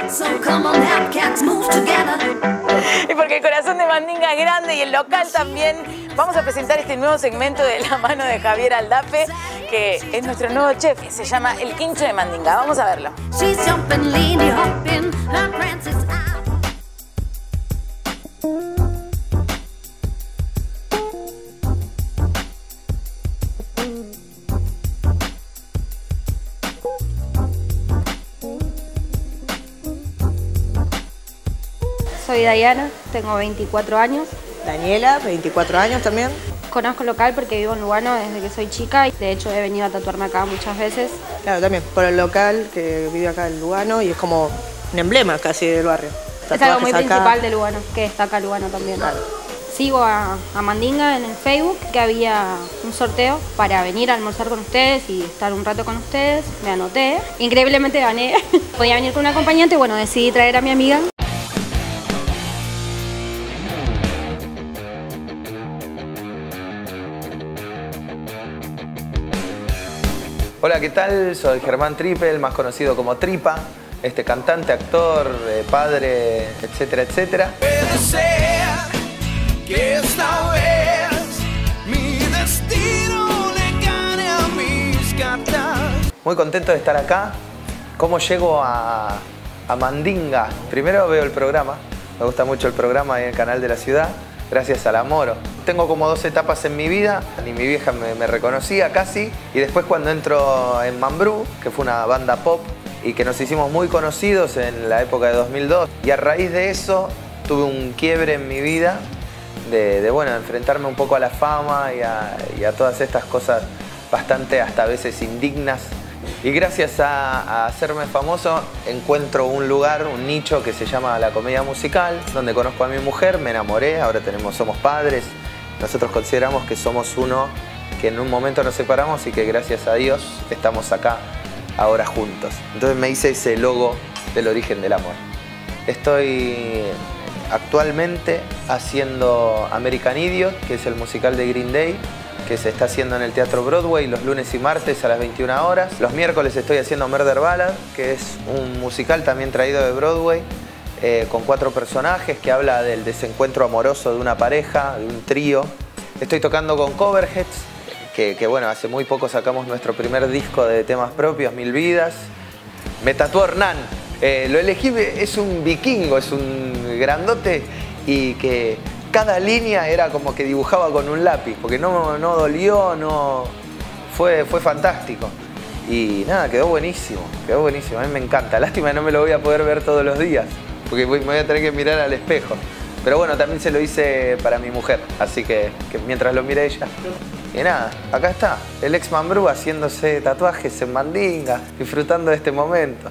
Y porque el corazón de Mandinga es grande y el local también, vamos a presentar este nuevo segmento de la mano de Javier Aldape, que es nuestro nuevo chef, se llama El Quincho de Mandinga. Vamos a verlo. Soy Dayana, tengo 24 años. Daniela, 24 años también. Conozco el local porque vivo en Lugano desde que soy chica y de hecho he venido a tatuarme acá muchas veces. Claro, también por el local que vive acá en Lugano y es como un emblema casi del barrio. Es algo muy principal de Lugano, que destaca Lugano también. Claro. Sigo a Mandinga en el Facebook, que había un sorteo para venir a almorzar con ustedes y estar un rato con ustedes. Me anoté, increíblemente gané. Podía venir con un acompañante, bueno, decidí traer a mi amiga. Hola, ¿qué tal? Soy Germán Trippel, más conocido como Tripa, cantante, actor, padre, etcétera, etcétera. Puede ser que esta vez mi destino le gane a mis cartas. Muy contento de estar acá. ¿Cómo llego a Mandinga? Primero veo el programa, me gusta mucho el programa en el canal de la ciudad, gracias a la Moro. Tengo como 2 etapas en mi vida, ni mi vieja me reconocía casi, y después cuando entro en Mambrú, que fue una banda pop, y que nos hicimos muy conocidos en la época de 2002, y a raíz de eso tuve un quiebre en mi vida de bueno, enfrentarme un poco a la fama y a todas estas cosas bastante hasta a veces indignas. Y gracias a hacerme famoso encuentro un lugar, un nicho que se llama la comedia musical, donde conozco a mi mujer, me enamoré, ahora somos padres. Nosotros consideramos que somos uno, que en un momento nos separamos y que gracias a Dios estamos acá ahora juntos. Entonces me hice ese logo del origen del amor. Estoy actualmente haciendo American Idiot, que es el musical de Green Day, que se está haciendo en el Teatro Broadway los lunes y martes a las 21 horas. Los miércoles estoy haciendo Murder Ballad, que es un musical también traído de Broadway, con 4 personajes, que habla del desencuentro amoroso de una pareja, de un trío. Estoy tocando con Coverheads, que bueno, hace muy poco sacamos nuestro primer disco de temas propios, 1000 vidas. Me tatuó Hernán. Lo elegí, es un vikingo, es un grandote y que cada línea era como que dibujaba con un lápiz, porque no dolió, fue fantástico. Y nada, quedó buenísimo, a mí me encanta. Lástima que no me lo voy a poder ver todos los días, porque me voy a tener que mirar al espejo. Pero bueno, también se lo hice para mi mujer, así que mientras lo mire ella. Y nada, acá está, el ex Mambrú haciéndose tatuajes en Mandinga, disfrutando de este momento.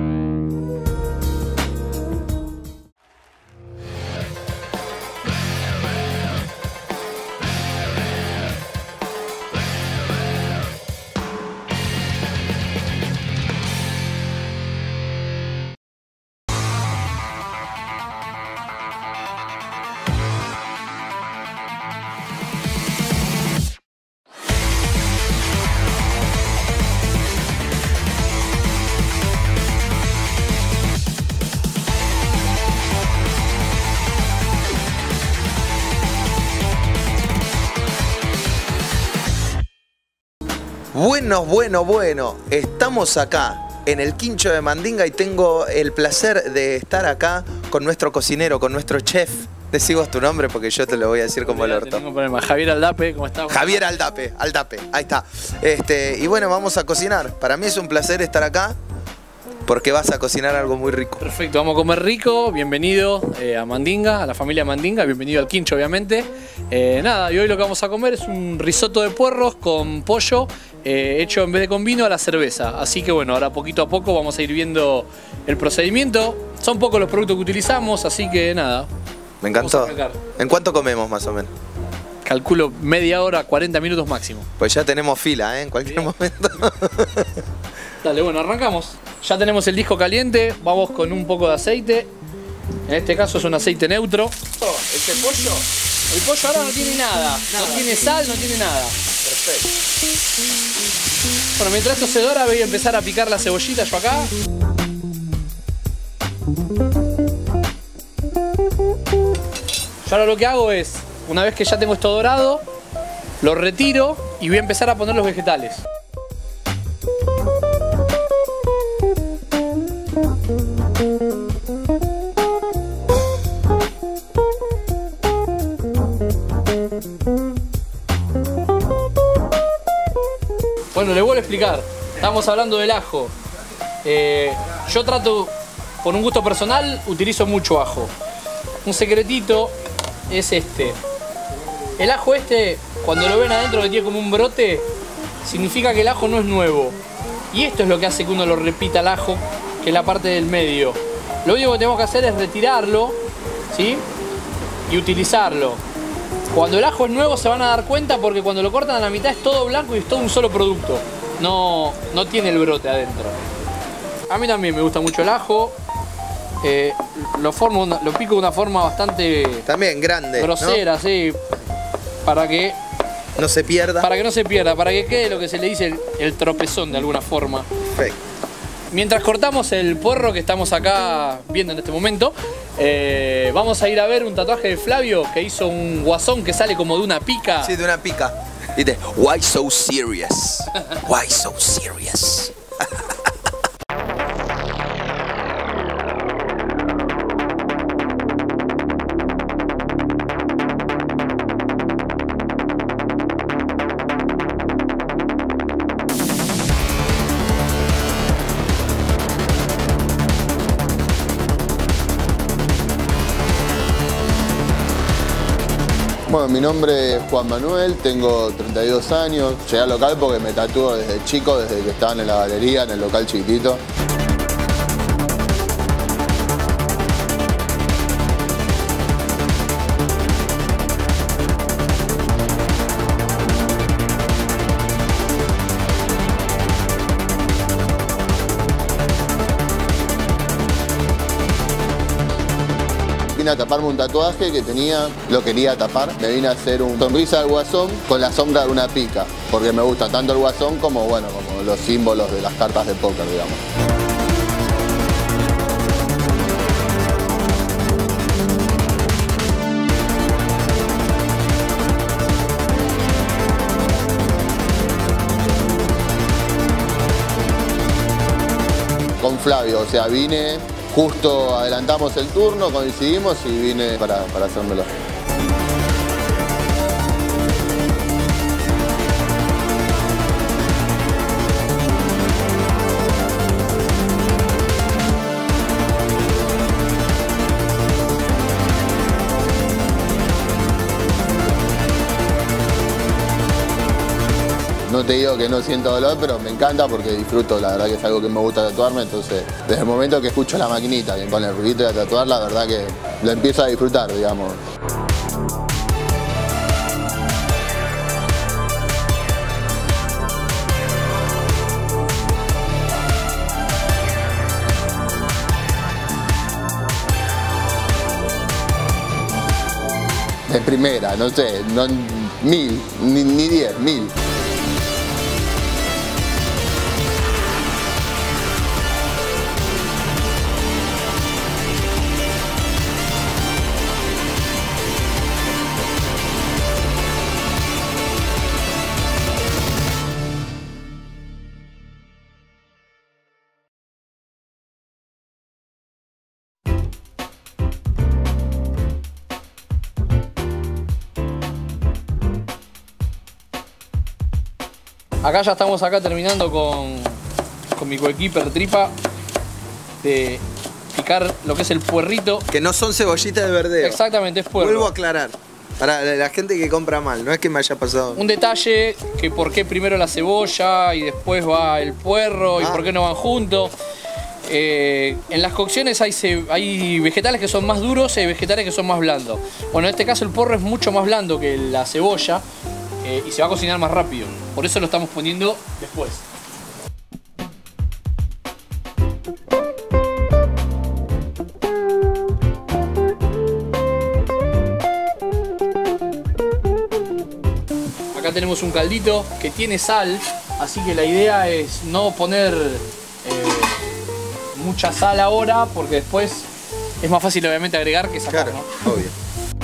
Bueno, estamos acá en el Quincho de Mandinga y tengo el placer de estar acá con nuestro cocinero, con nuestro chef. Decí vos tu nombre porque yo te lo voy a decir como el orto. Tengo problema. Javier Aldape, ¿cómo estás? Javier Aldape, ahí está. Y bueno, vamos a cocinar. Para mí es un placer estar acá porque vas a cocinar algo muy rico. Perfecto, vamos a comer rico. Bienvenido a Mandinga, a la familia Mandinga. Bienvenido al Quincho, obviamente. Nada, y hoy lo que vamos a comer es un risotto de puerros con pollo hecho en vez de con vino a la cerveza. Así que bueno, ahora poquito a poco vamos a ir viendo el procedimiento. Son pocos los productos que utilizamos, así que nada. Me encantó. ¿En cuánto comemos más o menos? Calculo media hora, 40 minutos máximo. Pues ya tenemos fila, en cualquier momento. Dale, bueno, arrancamos. Ya tenemos el disco caliente, vamos con un poco de aceite. En este caso es un aceite neutro. El pollo ahora no tiene nada. No tiene sal, no tiene nada. Perfecto. Bueno, mientras esto se dora voy a empezar a picar la cebollita yo acá. Yo ahora lo que hago es, una vez que ya tengo esto dorado, lo retiro y voy a empezar a poner los vegetales. Bueno, le vuelvo a explicar. Estamos hablando del ajo. Yo trato, por un gusto personal, utilizo mucho ajo. Un secretito es este. El ajo este, cuando lo ven adentro que tiene como un brote, significa que el ajo no es nuevo. Y esto es lo que hace que uno lo repita el ajo, que es la parte del medio. Lo único que tenemos que hacer es retirarlo, ¿sí? Y utilizarlo. Cuando el ajo es nuevo se van a dar cuenta porque cuando lo cortan a la mitad es todo blanco y es todo un solo producto. No tiene el brote adentro. A mí también me gusta mucho el ajo. Lo pico de una forma bastante... También grande, grosera, ¿no? Sí. Para que no se pierda. Para que no se pierda, para que quede lo que se le dice el tropezón de alguna forma. Perfecto. Mientras cortamos el puerro que estamos acá viendo en este momento, vamos a ir a ver un tatuaje de Flavio que hizo un guasón que sale como de una pica. Sí, de una pica. Dice, why so serious? Why so serious? Bueno, mi nombre es Juan Manuel, tengo 32 años. Llegué al local porque me tatúo desde chico, desde que estaban en la galería, en el local chiquitito. Vine a taparme un tatuaje que tenía, lo quería tapar. Me vine a hacer un sonrisa del guasón con la sombra de una pica, porque me gusta tanto el guasón como, bueno, como los símbolos de las cartas de póker, digamos. Con Flavio, o sea, vine, justo adelantamos el turno, coincidimos y vine para hacérmelo. No te digo que no siento dolor, pero me encanta porque disfruto, la verdad que es algo que me gusta tatuarme, entonces desde el momento que escucho la maquinita y con el ruidito de tatuar, la verdad que lo empiezo a disfrutar, digamos. De primera, no sé, no, 1000, ni 10, 1000. Acá ya estamos terminando con mi coequiper Tripa de picar lo que es el puerrito. Que no son cebollitas de verdeo. Exactamente, es puerro. Vuelvo a aclarar. Para la gente que compra mal, no es que me haya pasado. Un detalle, que por qué primero la cebolla y después va el puerro y por qué no van juntos. En las cocciones hay vegetales que son más duros y hay vegetales que son más blandos. Bueno, en este caso el puerro es mucho más blando que la cebolla y se va a cocinar más rápido. Por eso lo estamos poniendo después. Acá tenemos un caldito que tiene sal, así que la idea es no poner mucha sal ahora porque después es más fácil obviamente agregar que sacar, Claro, ¿no? obvio.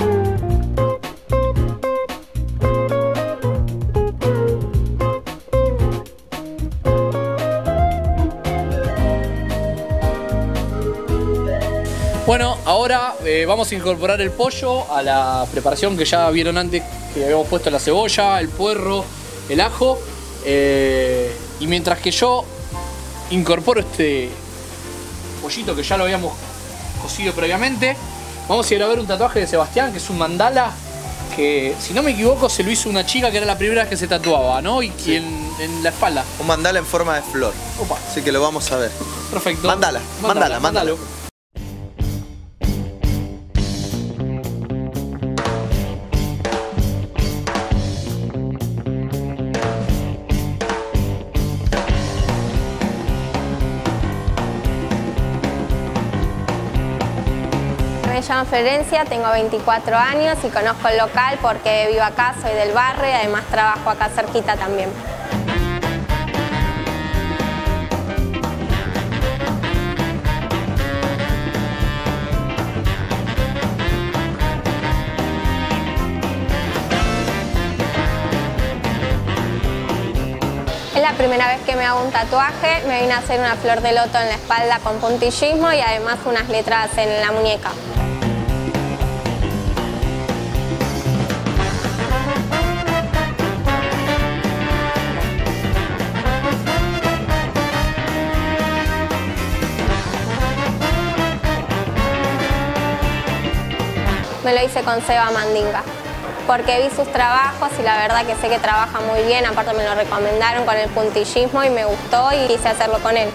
Bueno, ahora vamos a incorporar el pollo a la preparación que ya vieron antes, que habíamos puesto la cebolla, el puerro, el ajo. Y mientras que yo incorporo este pollito que ya lo habíamos cocido previamente, vamos a ir a ver un tatuaje de Sebastián, que es un mandala, que si no me equivoco se lo hizo una chica que era la primera vez que se tatuaba, ¿no? Y Sí. en la espalda. Un mandala en forma de flor. Opa. Así que lo vamos a ver. Perfecto. Mandala. Me llamo Florencia, tengo 24 años y conozco el local porque vivo acá, soy del barrio y además trabajo acá cerquita también. Es la primera vez que me hago un tatuaje, me vine a hacer una flor de loto en la espalda con puntillismo y además unas letras en la muñeca. Me lo hice con Seba Mandinga, porque vi sus trabajos y la verdad que sé que trabaja muy bien, aparte me lo recomendaron con el puntillismo y me gustó y quise hacerlo con él.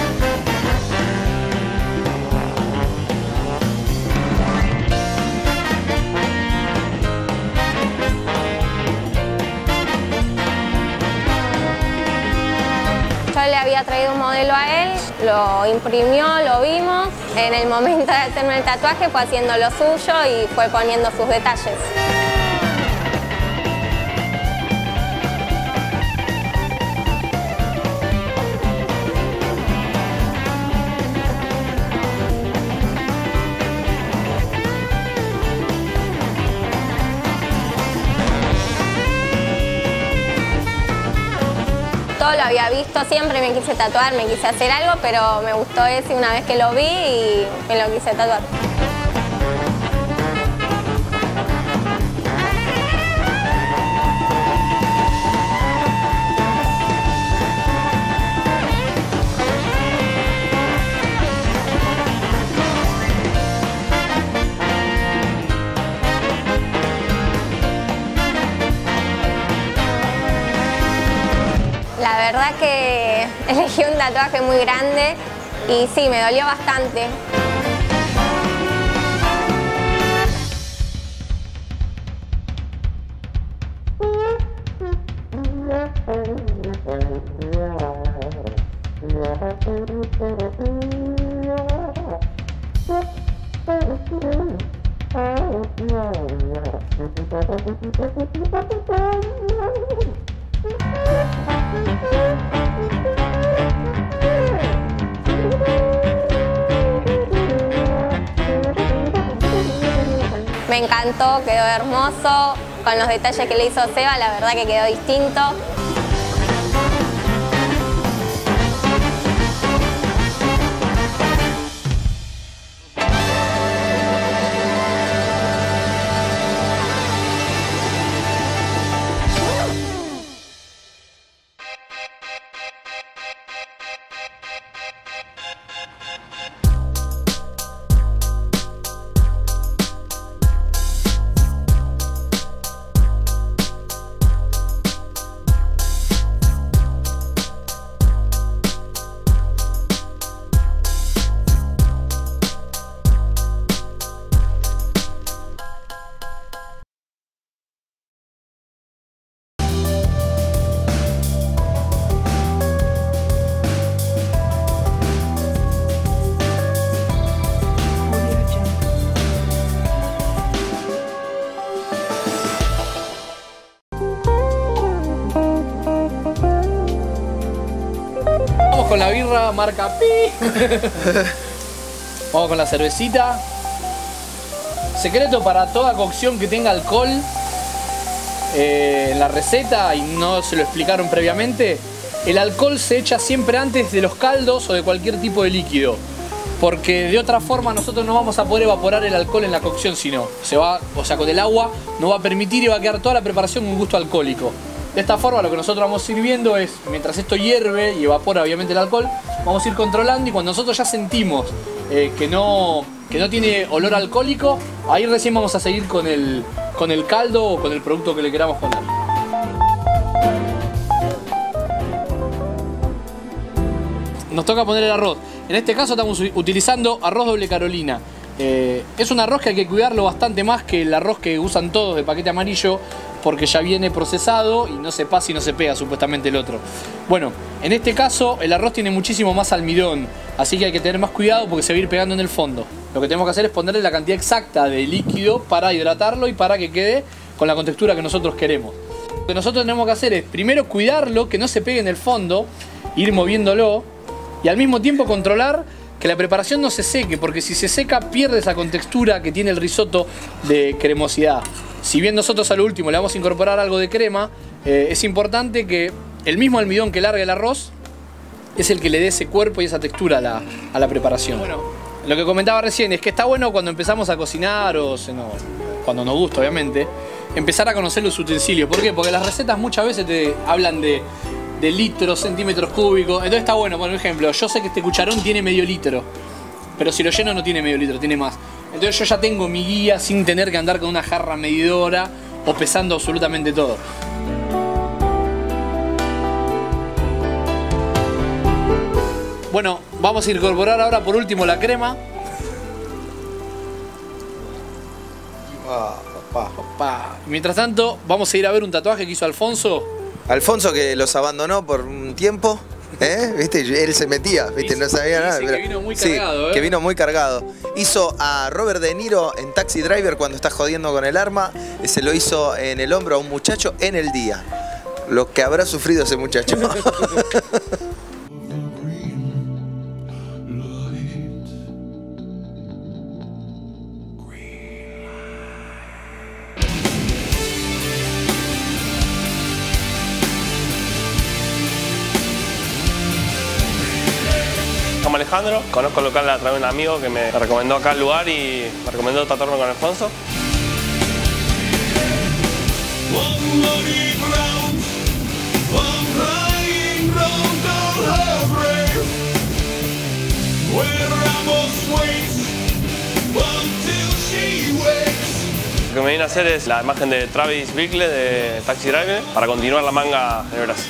Yo le había traído un modelo a él, lo imprimió, lo vimos. En el momento de hacerme el tatuaje fue haciendo lo suyo y fue poniendo sus detalles. Todo lo había visto, siempre me quise tatuar, me quise hacer algo, pero me gustó ese una vez que lo vi y me lo quise tatuar. La verdad que elegí un tatuaje muy grande y sí, me dolió bastante. Me encantó, quedó hermoso, con los detalles que le hizo Seba, la verdad que quedó distinto. jarra marca Pi. Vamos con la cervecita. Secreto para toda cocción que tenga alcohol. En la receta, y no se lo explicaron previamente, el alcohol se echa siempre antes de los caldos o de cualquier tipo de líquido. Porque de otra forma nosotros no vamos a poder evaporar el alcohol en la cocción, sino con el agua no va a permitir y va a quedar toda la preparación con gusto alcohólico. De esta forma lo que nosotros vamos sirviendo es, mientras esto hierve y evapora obviamente el alcohol, vamos a ir controlando, y cuando nosotros ya sentimos que no tiene olor alcohólico, ahí recién vamos a seguir con el caldo o con el producto que le queramos poner. Nos toca poner el arroz. En este caso estamos utilizando arroz doble Carolina. Es un arroz que hay que cuidarlo bastante más que el arroz que usan todos de paquete amarillo, porque ya viene procesado y no se pasa y no se pega supuestamente el otro. Bueno, en este caso el arroz tiene muchísimo más almidón, así que hay que tener más cuidado porque se va a ir pegando en el fondo. Lo que tenemos que hacer es ponerle la cantidad exacta de líquido para hidratarlo y para que quede con la contextura que nosotros queremos. Lo que nosotros tenemos que hacer es primero cuidarlo, que no se pegue en el fondo, ir moviéndolo y al mismo tiempo controlar que la preparación no se seque, porque si se seca pierde esa contextura que tiene el risotto de cremosidad. Si bien nosotros a lo último le vamos a incorporar algo de crema, es importante que el mismo almidón que larga el arroz es el que le dé ese cuerpo y esa textura a la preparación. Bueno, lo que comentaba recién es que está bueno cuando empezamos a cocinar cuando nos gusta obviamente, empezar a conocer los utensilios. ¿Por qué? Porque las recetas muchas veces te hablan de litros, centímetros cúbicos. Entonces está bueno, por ejemplo, yo sé que este cucharón tiene medio litro, pero si lo lleno no tiene medio litro, tiene más. Entonces yo ya tengo mi guía sin tener que andar con una jarra medidora o pesando absolutamente todo. Bueno, vamos a incorporar ahora por último la crema. Mientras tanto, vamos a ir a ver un tatuaje que hizo Alfonso. Alfonso, que los abandonó por un tiempo, ¿viste? Él se metía, ¿viste? No sabía nada. Pero que vino muy cargado, sí, que vino muy cargado. Hizo a Robert De Niro en Taxi Driver cuando está jodiendo con el arma. Se lo hizo en el hombro a un muchacho en el día. Lo que habrá sufrido ese muchacho. Alejandro, conozco el local a través de un amigo que me recomendó acá el lugar y me recomendó tatuarme con Alfonso. Lo que me viene a hacer es la imagen de Travis Bickle de Taxi Driver para continuar la manga en el brazo.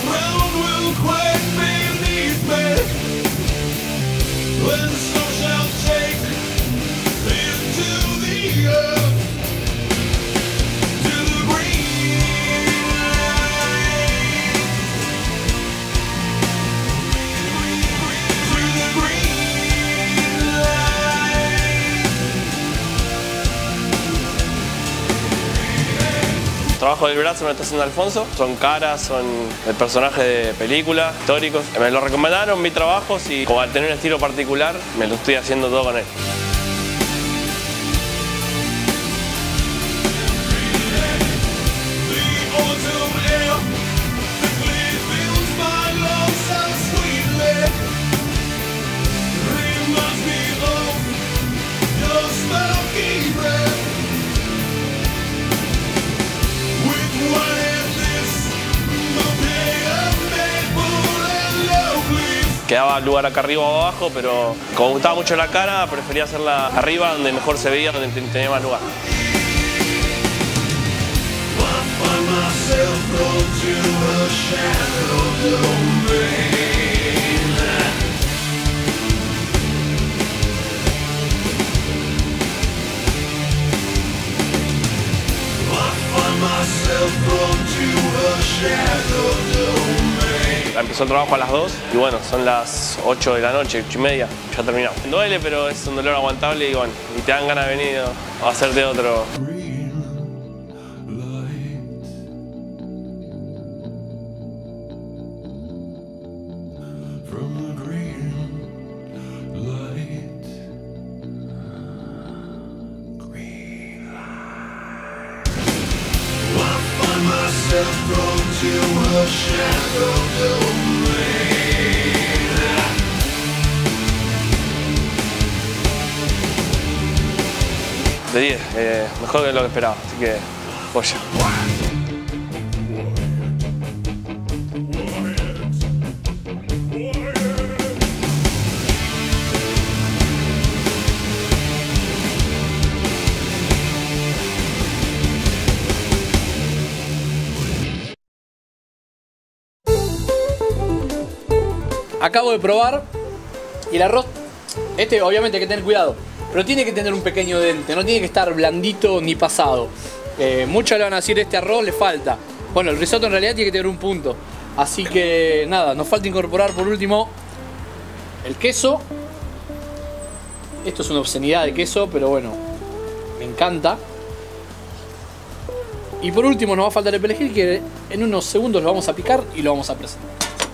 El trabajo del brazo me lo está haciendo Alfonso, son caras, son el personaje de películas, históricos. Me lo recomendaron, vi trabajos y como al tener un estilo particular, me lo estoy haciendo todo con él. Quedaba lugar acá arriba o abajo, pero como me gustaba mucho la cara, prefería hacerla arriba, donde mejor se veía, donde tenía más lugar. Empezó el trabajo a las 2 y bueno, son las 8 de la noche, 8:30, ya terminamos. Duele, pero es un dolor aguantable y bueno, y te dan ganas de venir a hacerte otro. From the green De 10, mejor de lo que esperaba, así que joya. Acabo de probar y el arroz, obviamente hay que tener cuidado, pero tiene que tener un pequeño dente, no tiene que estar blandito ni pasado. Muchos le van a decir, este arroz le falta. Bueno, el risotto en realidad tiene que tener un punto. Así que nada, nos falta incorporar por último el queso. Esto es una obscenidad de queso, pero bueno, me encanta. Y por último nos va a faltar el perejil, que en unos segundos lo vamos a picar y lo vamos a presentar.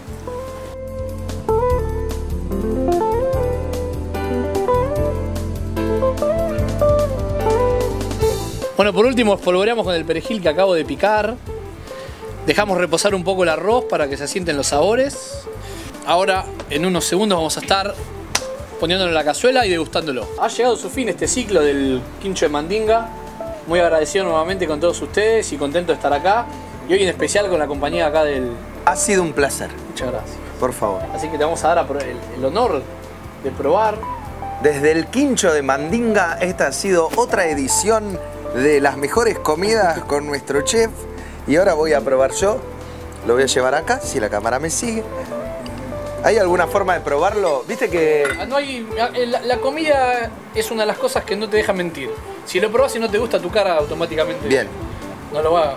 Bueno, por último espolvoreamos con el perejil que acabo de picar. Dejamos reposar un poco el arroz para que se asienten los sabores. Ahora, en unos segundos vamos a estar poniéndolo en la cazuela y degustándolo. Ha llegado a su fin este ciclo del quincho de Mandinga. Muy agradecido nuevamente con todos ustedes y contento de estar acá. Y hoy en especial con la compañía acá del... Ha sido un placer. Muchas gracias. Por favor. Así que te vamos a dar el honor de probar. Desde el quincho de Mandinga, esta ha sido otra edición de las mejores comidas con nuestro chef. Y ahora voy a probar yo. Lo voy a llevar acá, si la cámara me sigue. ¿Hay alguna forma de probarlo? Viste que... No hay, la comida es una de las cosas que no te deja mentir. Si lo probás y no te gusta, tu cara automáticamente... Bien. No lo va...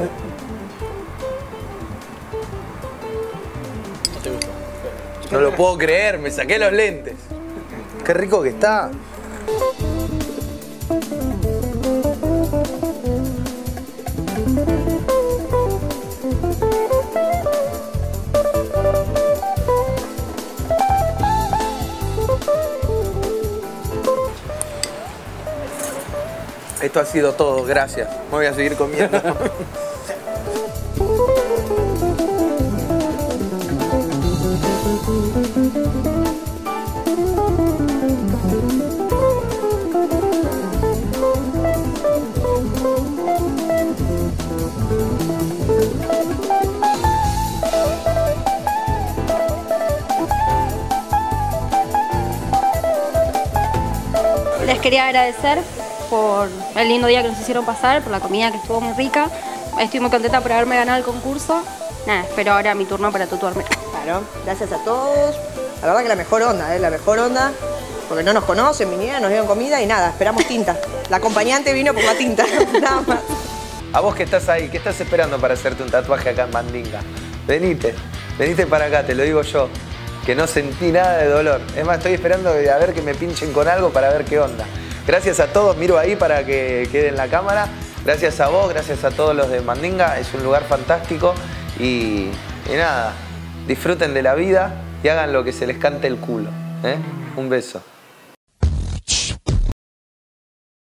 No te gusta. No lo puedo creer, me saqué los lentes. Qué rico que está. Esto ha sido todo, gracias. Me voy a seguir comiendo. Les quería agradecer por el lindo día que nos hicieron pasar, por la comida que estuvo muy rica. Estoy muy contenta por haberme ganado el concurso. Nada, espero ahora mi turno para tatuarme. Claro, gracias a todos. La verdad que la mejor onda, la mejor onda. Porque no nos conocen, vinieron, nos dieron comida y nada, esperamos tinta. La acompañante vino por la tinta, nada más. A vos que estás ahí, ¿qué estás esperando para hacerte un tatuaje acá en Mandinga? Venite para acá, te lo digo yo. Que no sentí nada de dolor. Es más, estoy esperando a ver que me pinchen con algo para ver qué onda. Gracias a todos, miro ahí para que quede en la cámara. Gracias a vos, gracias a todos los de Mandinga. Es un lugar fantástico y nada, disfruten de la vida y hagan lo que se les cante el culo. Un beso.